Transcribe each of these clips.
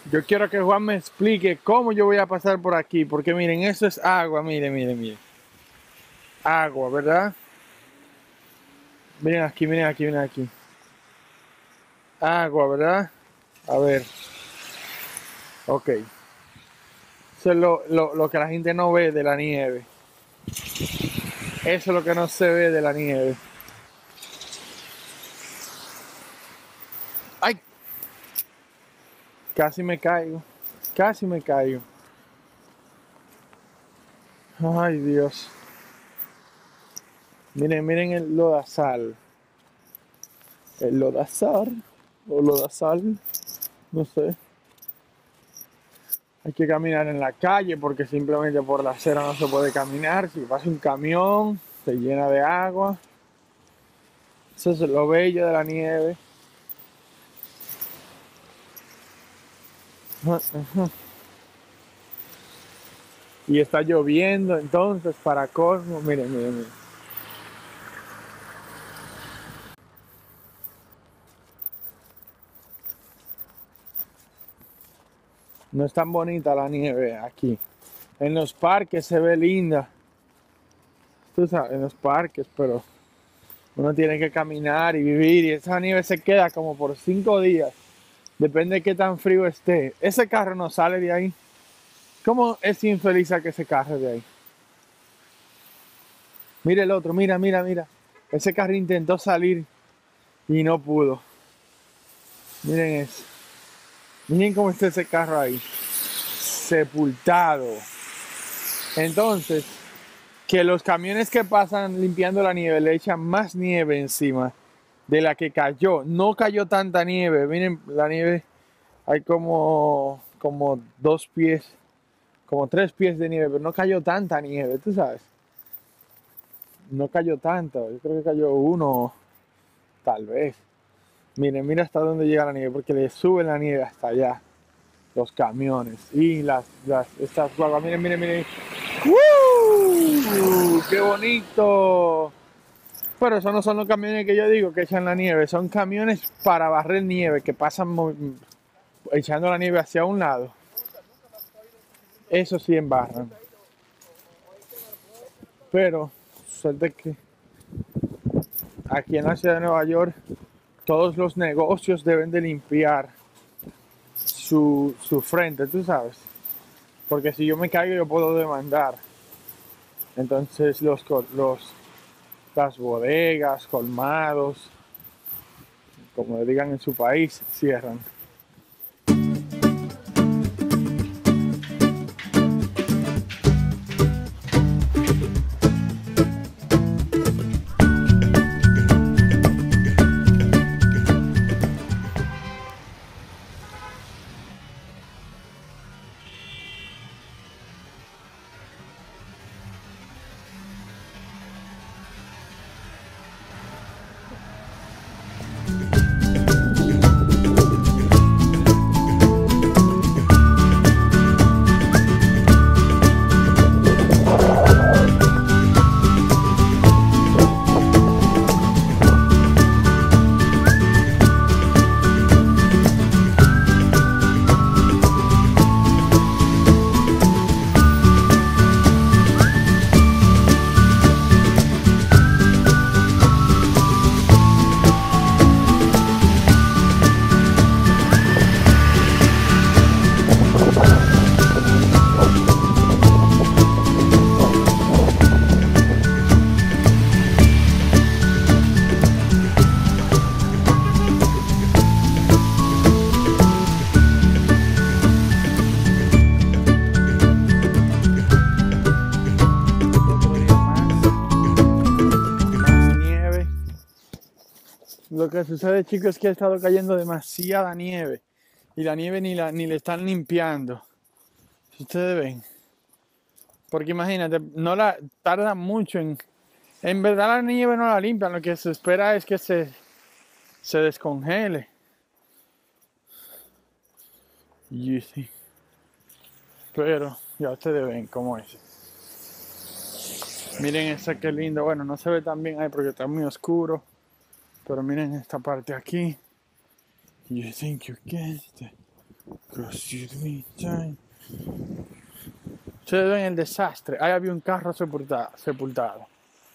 Yo quiero que Juan me explique cómo yo voy a pasar por aquí, porque miren, eso es agua, miren, miren, miren. Agua, ¿verdad? Miren aquí, miren aquí, miren aquí. Agua, ¿verdad? A ver, ok. Eso es lo que la gente no ve de la nieve. Eso es lo que no se ve de la nieve. ¡Ay! Casi me caigo. Casi me caigo. Ay, Dios. Miren, miren el lodazal. El lodazal. O lodazal. No sé. Hay que caminar en la calle porque simplemente por la acera no se puede caminar. Si pasa un camión, se llena de agua. Eso es lo bello de la nieve. Y está lloviendo, entonces, para colmo, miren, miren, miren. No es tan bonita la nieve aquí. En los parques se ve linda. Tú sabes, en los parques, pero uno tiene que caminar y vivir. Y esa nieve se queda como por 5 días. Depende de qué tan frío esté. Ese carro no sale de ahí. ¿Cómo es infeliz a que se carre de ahí? Mira el otro, mira, mira, mira. Ese carro intentó salir y no pudo. Miren eso. Miren cómo está ese carro ahí. Sepultado. Entonces, que los camiones que pasan limpiando la nieve le echan más nieve encima de la que cayó. No cayó tanta nieve. Miren, la nieve hay como 2 pies, como 3 pies de nieve, pero no cayó tanta nieve, tú sabes. No cayó tanto. Yo creo que cayó uno, tal vez. Miren, mira hasta dónde llega la nieve, porque le sube la nieve hasta allá. Los camiones y estas guaguas. Miren, miren, miren. ¡Woo! ¡Qué bonito! Pero esos no son los camiones que yo digo que echan la nieve. Son camiones para barrer nieve que pasan echando la nieve hacia un lado. Eso sí embarran. Pero suerte que aquí en la ciudad de Nueva York todos los negocios deben de limpiar su frente, tú sabes. Porque si yo me caigo yo puedo demandar. Entonces las bodegas, colmados, como le digan en su país, cierran. Más nieve. Lo que sucede, chicos, es que ha estado cayendo demasiada nieve y la nieve ni le están limpiando. Si ustedes ven, porque imagínate, no la tarda mucho en verdad la nieve no la limpian, lo que se espera es que se descongele. Y sí, pero ya ustedes ven cómo es. Miren esa que lindo, bueno, no se ve tan bien ahí porque está muy oscuro, pero miren esta parte aquí. You think you can. Ustedes ven el desastre. Ahí había un carro sepultado.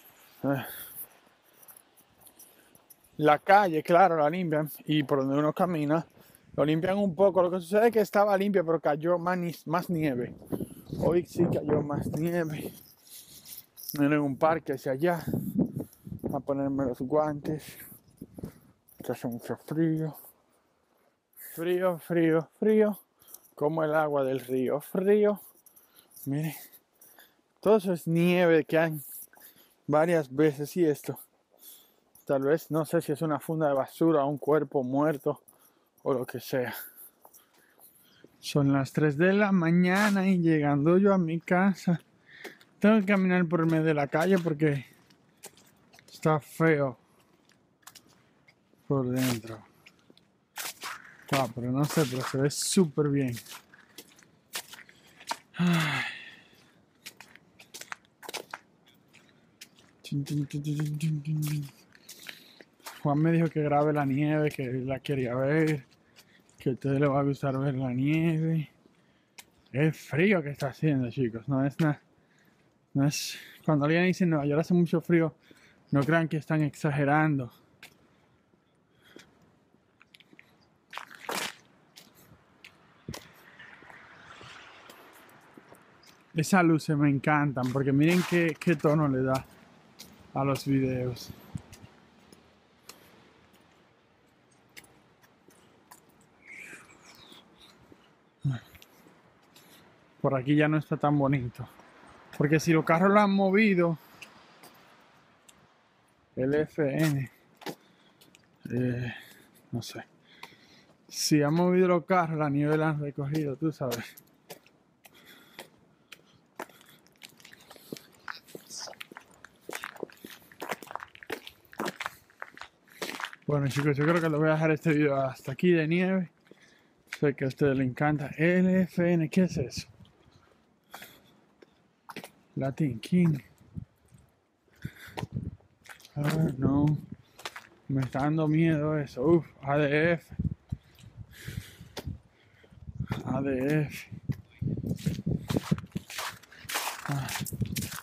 La calle, claro, la limpian. Y por donde uno camina, lo limpian un poco. Lo que sucede es que estaba limpia, pero cayó más nieve. Hoy sí cayó más nieve. En un parque hacia allá. A ponerme los guantes. Que hace mucho frío. Frío. Como el agua del río. Frío. Miren. Todo eso es nieve que hay varias veces. Y esto. Tal vez, no sé si es una funda de basura, un cuerpo muerto o lo que sea. Son las 3 de la mañana y llegando yo a mi casa. Tengo que caminar por el medio de la calle porque está feo por dentro. Pero no sé, pero se ve súper bien. Ay. Juan me dijo que grabe la nieve, que la quería ver, que a ustedes les va a gustar ver la nieve. Es frío que está haciendo, chicos, no es nada. No es, cuando alguien dice Nueva York hace mucho frío, no crean que están exagerando. Esas luces me encantan porque miren qué tono le da a los videos. Por aquí ya no está tan bonito. Porque si los carros lo han movido, el FN, no sé. Si han movido los carros, la nieve la han recogido, tú sabes. Bueno chicos, yo creo que les voy a dejar este video hasta aquí de nieve. Sé que a ustedes les encanta. LFN, ¿qué es eso? Latin King. No. Me está dando miedo eso. ADF. ADF.